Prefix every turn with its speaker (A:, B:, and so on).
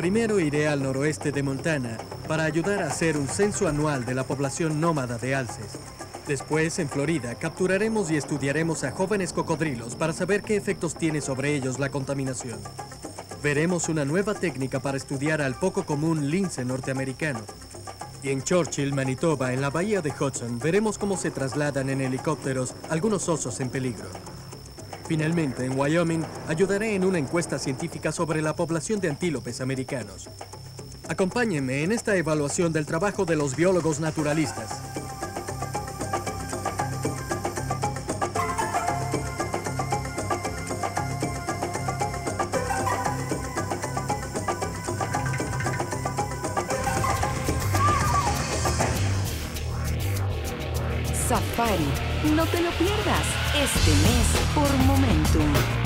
A: Primero iré al noroeste de Montana para ayudar a hacer un censo anual de la población nómada de alces. Después, en Florida, capturaremos y estudiaremos a jóvenes cocodrilos para saber qué efectos tiene sobre ellos la contaminación. Veremos una nueva técnica para estudiar al poco común lince norteamericano. Y en Churchill, Manitoba, en la bahía de Hudson, veremos cómo se trasladan en helicópteros algunos osos en peligro. Finalmente, en Wyoming, ayudaré en una encuesta científica sobre la población de antílopes americanos. Acompáñenme en esta evaluación del trabajo de los biólogos naturalistas.
B: Safari, no te lo pierdas este mes por Momentum.